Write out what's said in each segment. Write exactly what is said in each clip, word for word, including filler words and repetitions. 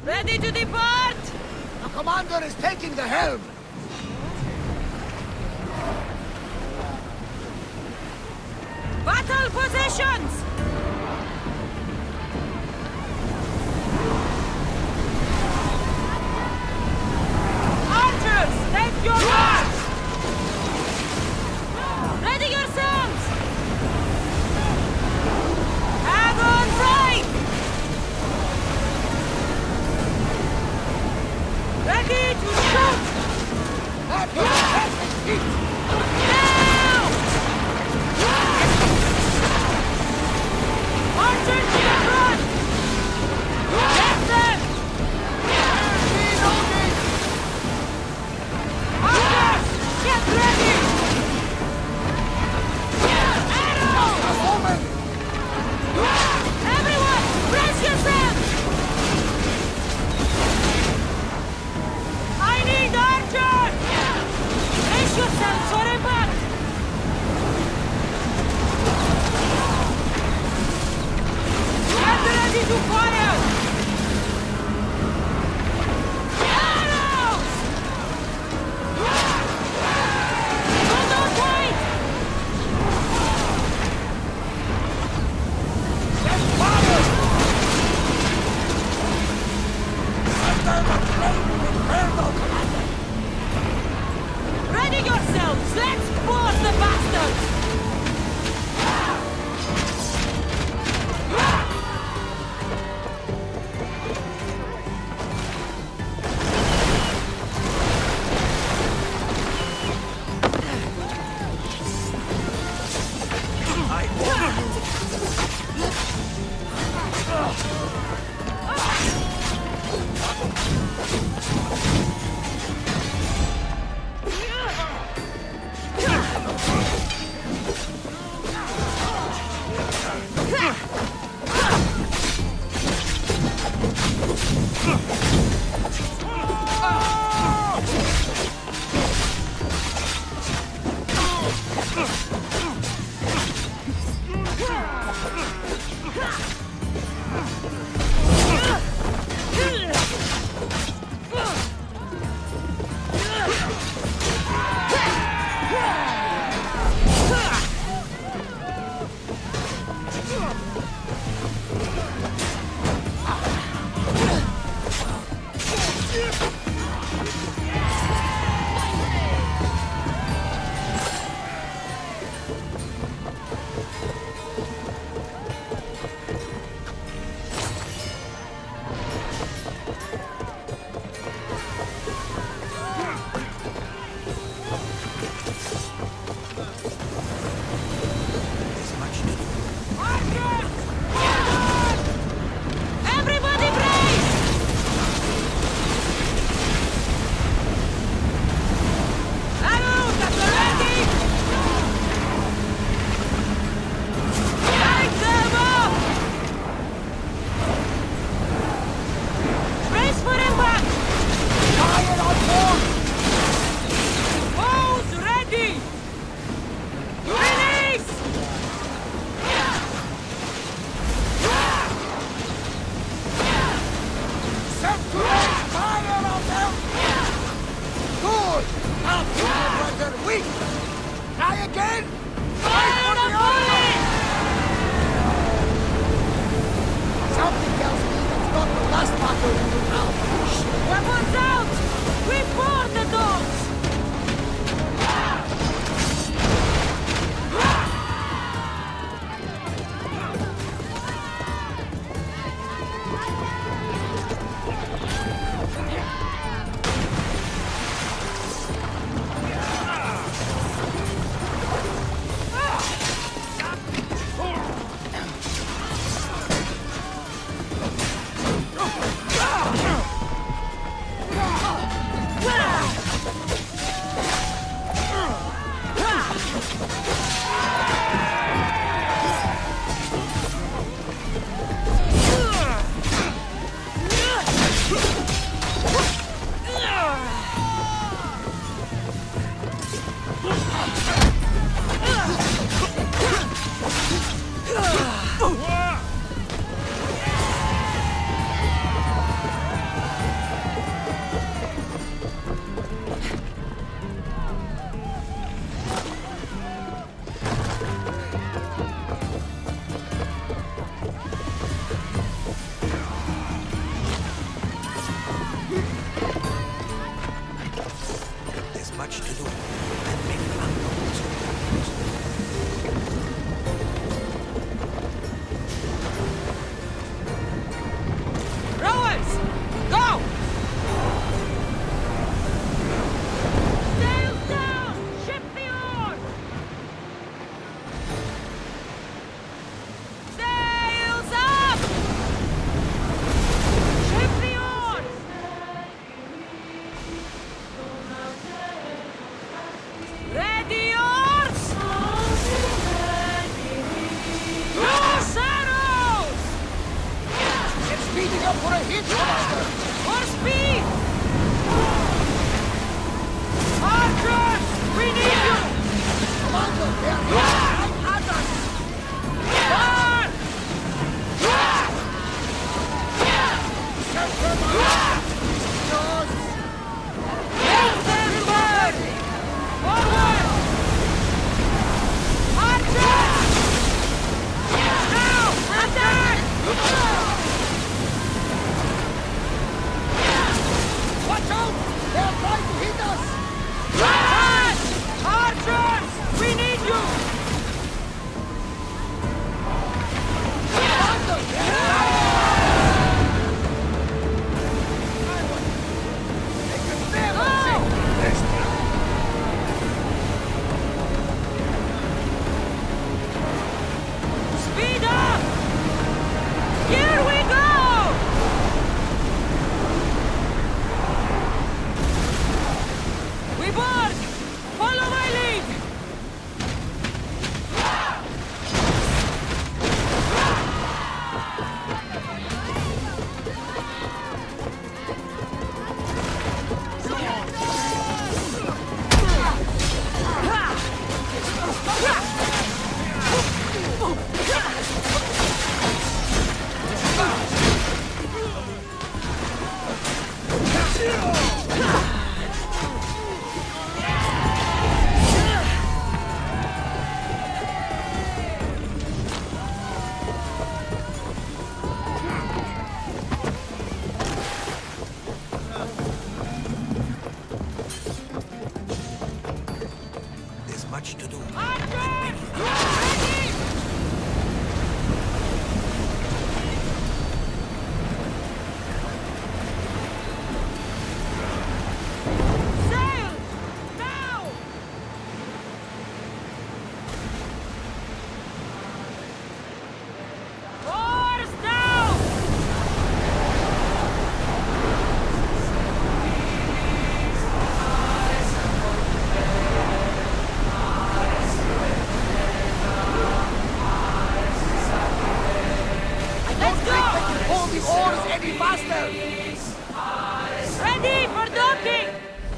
Ready to depart! The commander is taking the helm! Battle positions! Archers, take your march! Ready yourselves! Have on right! Ready to shoot! At your perfect feet! Now! Archers to the front! Get them! Reloading! Archers, get ready! Arrows! A moment! Everyone, brace yourselves! I need archers! Brace yourselves for impact! Get ready to fire! Arrows! Hold on tight! Get forward! Under the flame of Inferno, Commander! Ready yourselves! Let's board the bastards! Everybody brace! Arrows at the ready! Light them up! Brace for impact! Fire on board! Bows ready! Release! Set to raise fire on them! Good! Now forward their weak! Try again! Fire for the the volley! Something tells me that's not the last battle we will have. Weapons out! We board the dogs! Ah! There's much to do. Sail! Now! Oars now! Let's go! Pull the oars any faster! Ready for docking!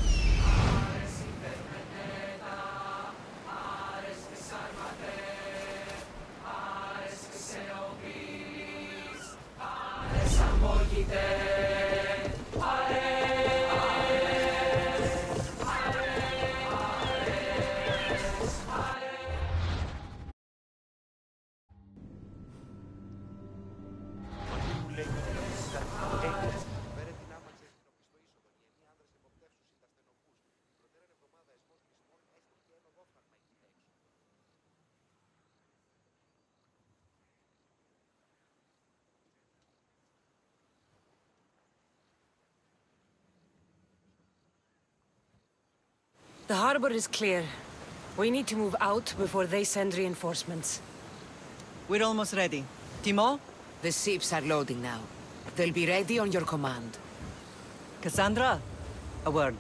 The harbor is clear. We need to move out before they send reinforcements. We're almost ready. Timo? The ships are loading now. They'll be ready on your command. Cassandra? A word.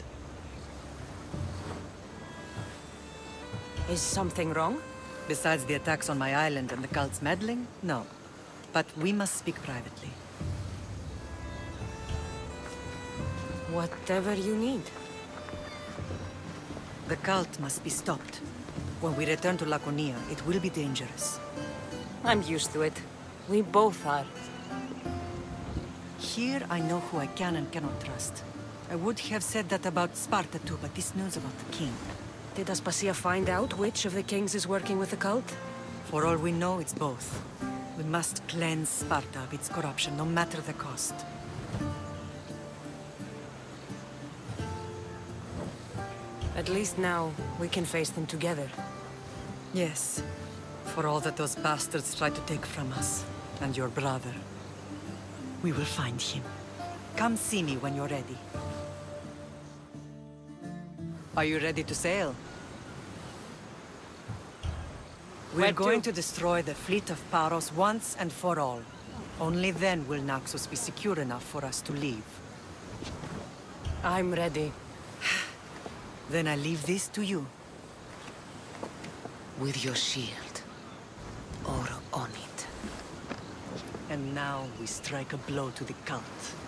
Is something wrong? Besides the attacks on my island and the cult's meddling? No. But we must speak privately. Whatever you need. The cult must be stopped. When we return to Laconia, it will be dangerous. I'm used to it. We both are. Here I know who I can and cannot trust. I would have said that about Sparta too, but this news about the king. Did Aspasia find out which of the kings is working with the cult? For all we know, it's both. We must cleanse Sparta of its corruption, no matter the cost. At least now, we can face them together. Yes. For all that those bastards tried to take from us, and your brother. We will find him. Come see me when you're ready. Are you ready to sail? We're Where going to? to destroy the fleet of Paros once and for all. Only then will Naxos be secure enough for us to leave. I'm ready. Then I leave this to you. With your shield. Or on it. And now we strike a blow to the cult.